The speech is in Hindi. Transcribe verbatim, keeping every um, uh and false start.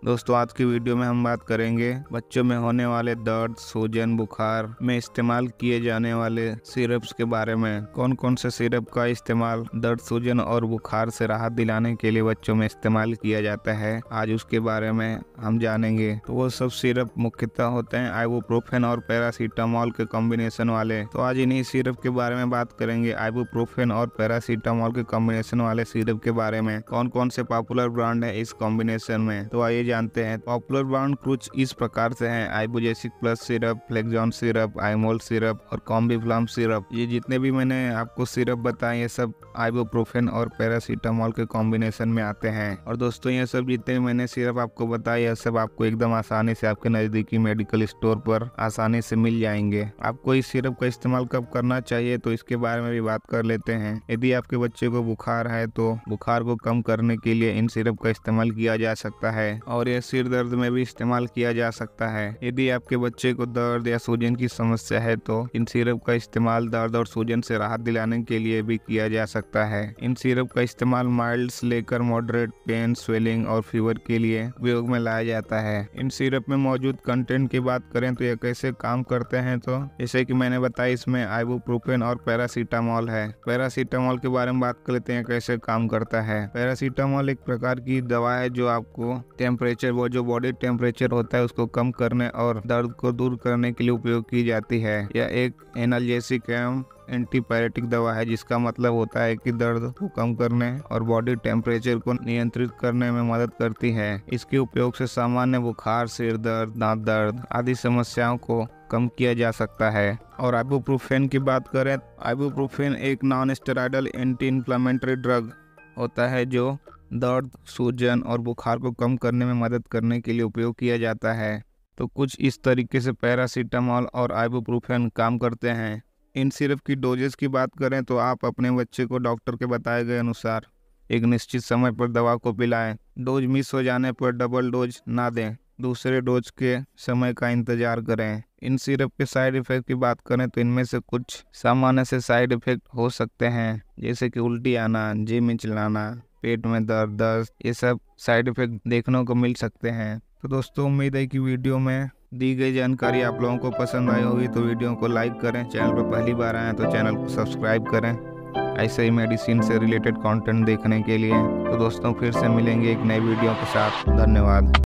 दोस्तों आज की वीडियो में हम बात करेंगे बच्चों में होने वाले दर्द, सूजन, बुखार में इस्तेमाल किए जाने वाले सिरप्स के बारे में। कौन कौन से सिरप का इस्तेमाल दर्द, सूजन और बुखार से राहत दिलाने के लिए बच्चों में इस्तेमाल किया जाता है, आज उसके बारे में हम जानेंगे। तो वो सब सिरप मुख्यतः होते हैं आइबुप्रोफेन और पैरासीटामोल के कॉम्बिनेशन वाले। तो आज इन्हीं सिरप के बारे में बात करेंगे, आइबुप्रोफेन और पैरासीटामोल के कॉम्बिनेशन वाले सिरप के बारे में। कौन कौन से पॉपुलर ब्रांड है इस कॉम्बिनेशन में, तो आइए जानते हैं। पॉपुलर ब्रांड कुछ इस प्रकार से हैं: Ibugesic plus syrup, Flexon syrup, Imol syrup और कॉम्बीफ्लाम सिरप। ये जितने भी मैंने आपको सिरप बताए ये सब आइबुप्रोफेन और पैरासीटामोल के कॉम्बिनेशन में आते हैं। और दोस्तों ये सब जितने मैंने सिरप आपको बताए यह सब आपको एकदम आसानी से आपके नजदीकी मेडिकल स्टोर पर आसानी से मिल जाएंगे। आपको इस सिरप का इस्तेमाल कब करना चाहिए तो इसके बारे में भी बात कर लेते हैं। यदि आपके बच्चे को बुखार है तो बुखार को कम करने के लिए इन सिरप का इस्तेमाल किया जा सकता है और यह सिर दर्द में भी इस्तेमाल किया जा सकता है। यदि आपके बच्चे को दर्द या सूजन की समस्या है तो इन सिरप का इस्तेमाल दर्द और सूजन से राहत दिलाने के लिए भी किया जा सकता है। इन सिरप का इस्तेमाल माइल्ड से लेकर मॉडरेट पेन, स्वेलिंग और फीवर के लिए उपयोग में लाया जाता है। इन सिरप में मौजूद कंटेंट की बात करें तो यह कैसे काम करते हैं, तो जैसे कि मैंने बताया इसमें आइबुप्रोफेन और पैरासीटामोल है। पैरासीटामोल के बारे में बात कर लेते हैं कैसे काम करता है। पैरासीटामोल एक प्रकार की दवा है जो आपको टेम्परेचर, वो जो बॉडी टेम्परेचर होता है उसको कम करने और दर्द को दूर करने के लिए उपयोग की जाती है। यह एक एनाल्जेसिक एवं एंटीपायरेटिक दवा है जिसका मतलब होता है कि दर्द को कम करने और बॉडी टेम्परेचर को नियंत्रित करने में मदद करती है। इसके उपयोग से सामान्य बुखार, सिर दर्द, दांत दर्द आदि समस्याओं को कम किया जा सकता है। और आइबुप्रोफेन की बात करें, आइबुप्रोफेन एक non steroidal anti inflammatory drug होता है जो दर्द, सूजन और बुखार को कम करने में मदद करने के लिए उपयोग किया जाता है। तो कुछ इस तरीके से पैरासीटामोल और आइबुप्रोफेन काम करते हैं। इन सिरप की डोजेस की बात करें तो आप अपने बच्चे को डॉक्टर के बताए गए अनुसार एक निश्चित समय पर दवा को पिलाएं। डोज मिस हो जाने पर डबल डोज ना दें, दूसरे डोज के समय का इंतजार करें। इन सिरप के साइड इफेक्ट की बात करें तो इनमें से कुछ सामान्य से साइड इफेक्ट हो सकते हैं जैसे कि उल्टी आना, जी मिचलाना, पेट में दर्द दर्द ये सब साइड इफेक्ट देखने को मिल सकते हैं। तो दोस्तों उम्मीद है कि वीडियो में दी गई जानकारी आप लोगों को पसंद आई होगी, तो वीडियो को लाइक करें। चैनल पर पहली बार आए हैं तो चैनल को सब्सक्राइब करें ऐसे ही मेडिसिन से रिलेटेड कंटेंट देखने के लिए। तो दोस्तों फिर से मिलेंगे एक नई वीडियो के साथ। धन्यवाद।